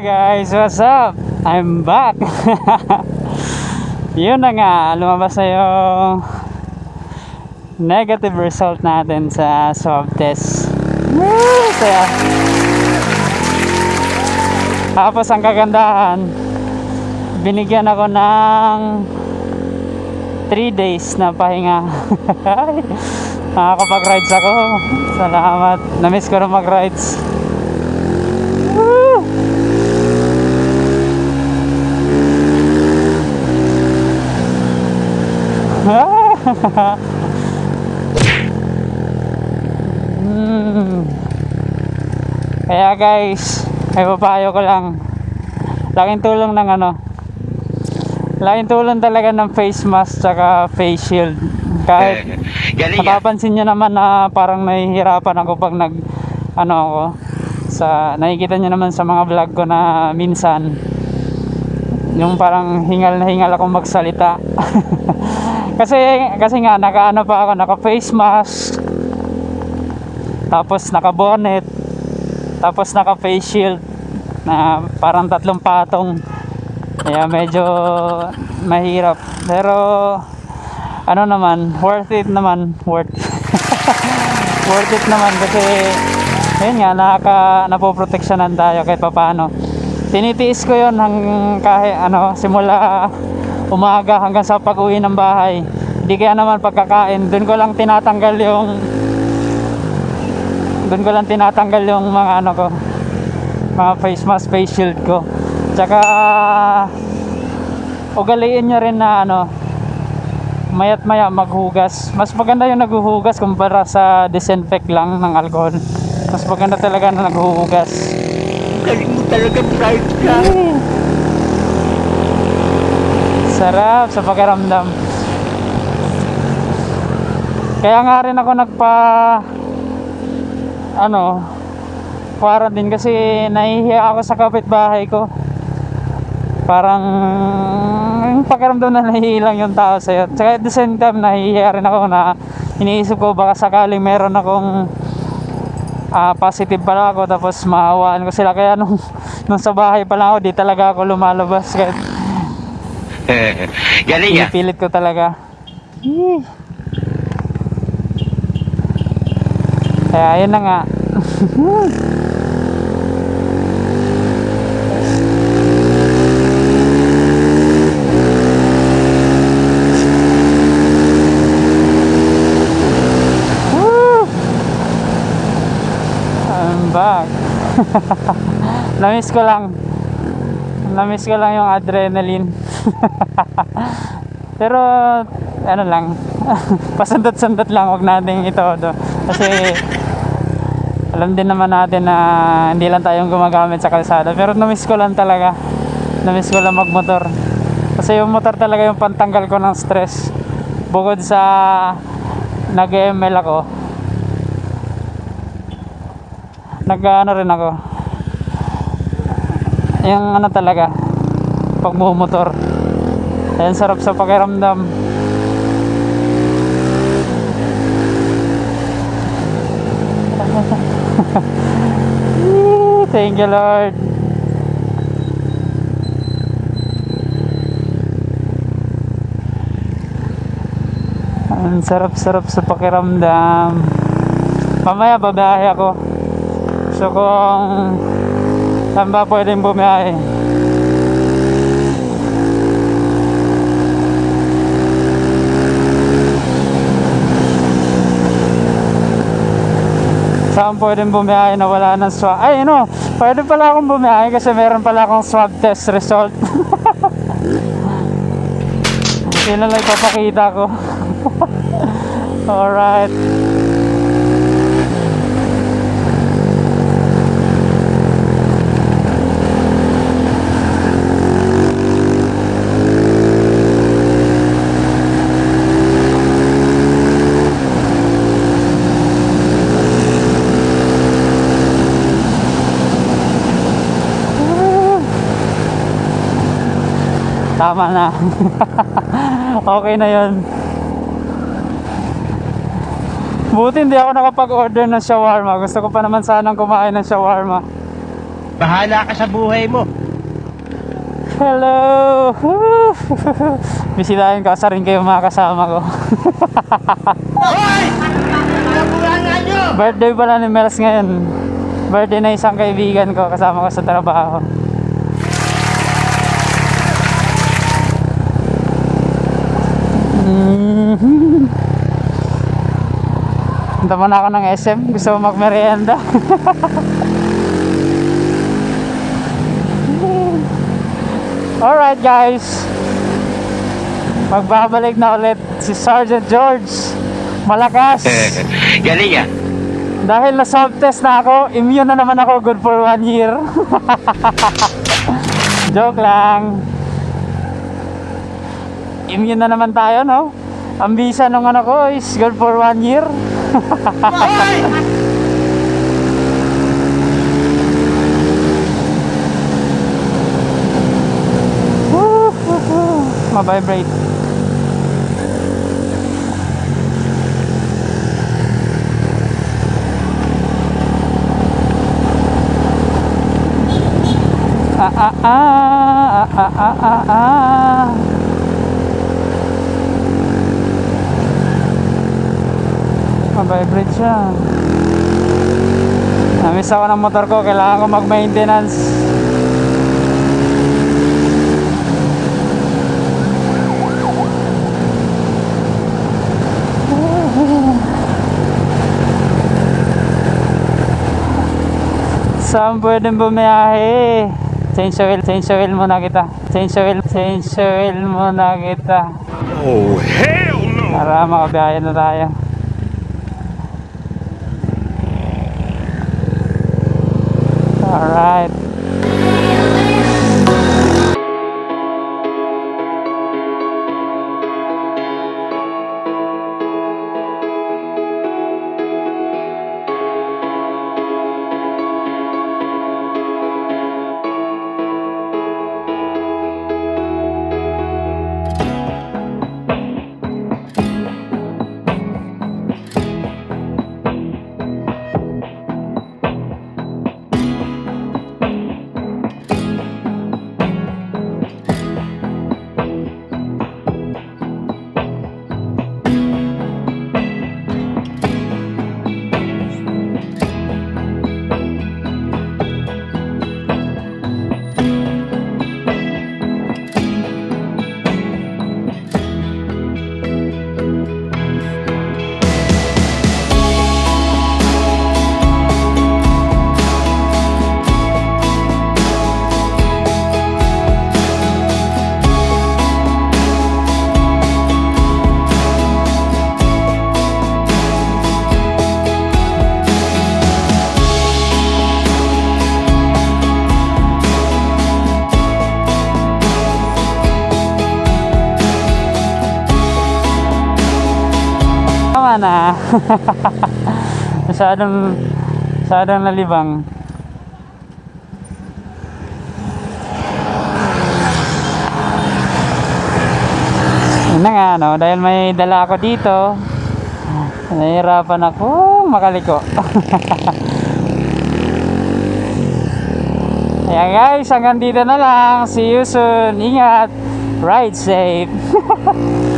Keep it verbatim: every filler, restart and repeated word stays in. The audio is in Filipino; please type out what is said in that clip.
guys, what's up? I'm back. Yun na nga, lumabas na yung negative result natin sa swab test. Woo! Saya. Tapos ang kagandahan, binigyan ako ng three days na pahinga. Nakakapag-rides ako. Salamat. Na-miss ko na mag-rides. hmm. Kaya guys, ay papayo ko lang, laking tulong ng ano laking tulong talaga ng face mask tsaka face shield. Kahit napapansin nyo naman na parang nahihirapan ako pag nag ano ako sa, nakikita nyo naman sa mga vlog ko na minsan yung parang hingal na hingal akong magsalita. kasi kasi nga naka ano pa ako, naka face mask, tapos naka bonnet, tapos naka face shield na parang tatlong patong, kaya medyo mahirap, pero ano naman, worth it naman, worth worth it naman kasi ayun nga, nakaka napoproteksyonan tayo kahit papaano. Tinitiis ko yun hang, kahit ano, simula umaga hanggang sa pag-uwi ng bahay. Hindi kaya naman pagkakain, dun ko lang tinatanggal yung dun ko lang tinatanggal yung mga ano ko, mga face mask, face shield ko. Tsaka ugaliin nyo rin na ano, mayat maya maghugas. Mas maganda yung naghuhugas kumpara sa disinfect lang ng alcohol. Mas maganda talaga na naghuhugas. Galing mo talaga, bright ka. Sarap sa pakiramdam. Kaya nga rin ako nagpa ano quarantine kasi nahihiya ako sa kapitbahay ko. Parang yung pakiramdam na nahihilang yung tao sa'yo. Tsaka at the same time nahihiya rin ako na iniisip ko baka sakaling meron akong uh, positive pala ako tapos maawaan ko sila. Kaya nung, nung sa bahay pa lang ako, di talaga ako lumalabas. Kaya galing ya. Pinipilit ko talaga. Kaya ayun na nga. I'm back. Namiss ko lang. Namiss ko lang yung adrenaline. Pero ano lang, pasandot-sandot lang, wag nating ito do. Kasi alam din naman natin na hindi lang tayong gumagamit sa kalsada. Pero namiss ko lang talaga. Namiss ko lang magmotor. Kasi yung motor talaga yung pantanggal ko ng stress. Bukod sa nag-M L ako, nag-ano rin ako, yung ano talaga, pagmumotor. Ayan, sarap sa pakiramdam. Thank you Lord. Ang sarap-sarap sa pakiramdam. Mamaya babahe ako. So kung saan ba pwedeng bumiyahe, saan pwedeng bumiyahe na wala ng swab. Ay no, pwede pala akong bumiyahe kasi meron pala akong swab test result. Yun na lang ipapakita ko. Alright. Tama na. Okay na yun. Buti hindi ako nakapag-order ng shawarma. Gusto ko pa naman sanang kumain ng shawarma. Bahala ka sa buhay mo. Hello! Bisitahin ko, asa rin kayo mga kasama ko. Hoy! Nabulangan nyo! Birthday pala ni Mels ngayon. Birthday na isang kaibigan ko, kasama ko sa trabaho. Mm-hmm. Punta muna ako ng S M. Gusto ko magmerienda. Alright guys, magbabalik na ulit si Sergeant George. Malakas. Galing ah. Dahil na swab test na ako, immune na naman ako, good for one year. Joke lang. Immune na naman tayo, no? Ang visa nung ano ko is good for one year. Ma-vibrate. Ah ah ah ah ah ah ah ah. Ma-vibrate siya. Namiss ako ng motor ko, kailangan ko mag-maintenance. Saan pwedeng bumiyahe? Change oil, change oil muna kita. Change oil, change oil muna kita. Oh, hell no! Para makabiyahe na tayo. Alright. Na masyadong masyadong nalibang. Yun na nga, no? Dahil may dala ako dito, nahihirapan ako makaliko. Ayan guys, hanggang dito na lang. See you soon. Ingat, ride safe.